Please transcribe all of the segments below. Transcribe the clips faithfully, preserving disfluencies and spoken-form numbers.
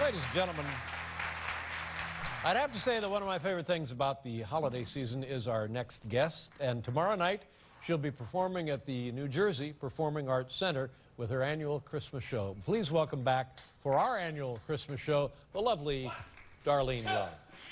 Ladies and gentlemen, I'd have to say that one of my favorite things about the holiday season is our next guest. And tomorrow night, she'll be performing at the New Jersey Performing Arts Center with her annual Christmas show. Please welcome back for our annual Christmas show, the lovely Darlene Love.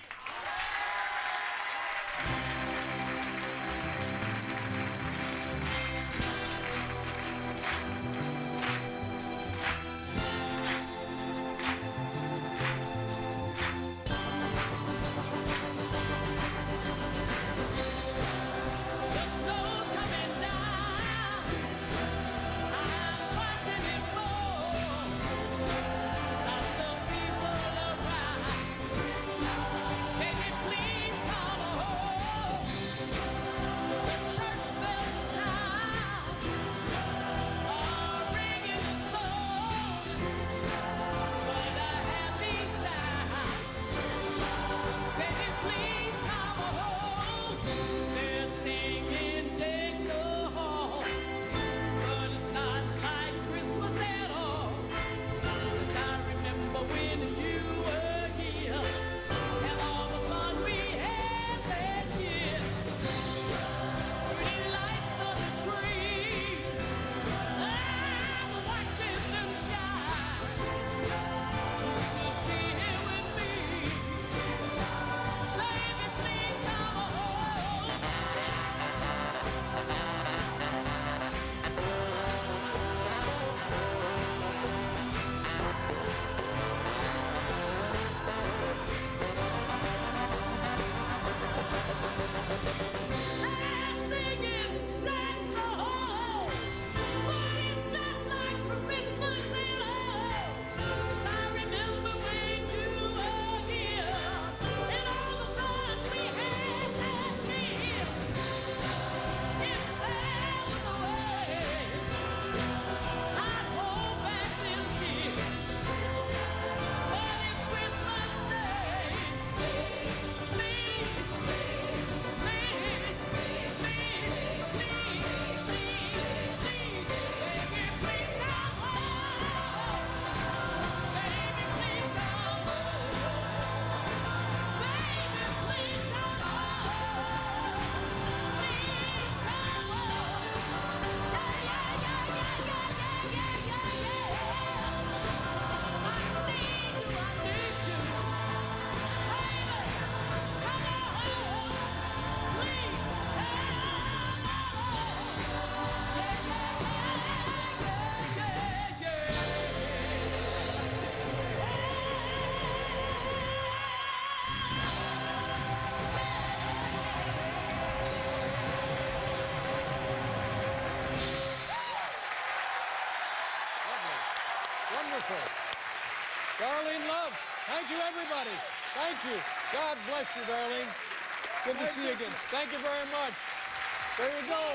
Darlene Love. Thank you, everybody. Thank you. God bless you, Darlene. Good to see you again. Thank you very much. There you go.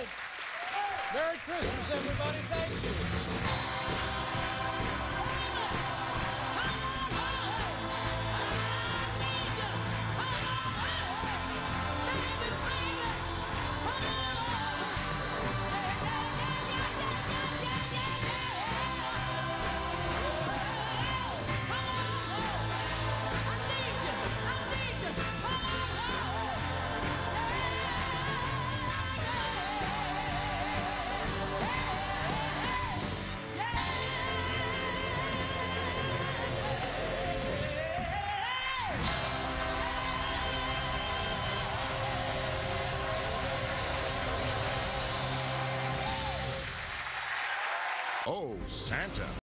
Merry Christmas, everybody. Thank you. Oh, Santa.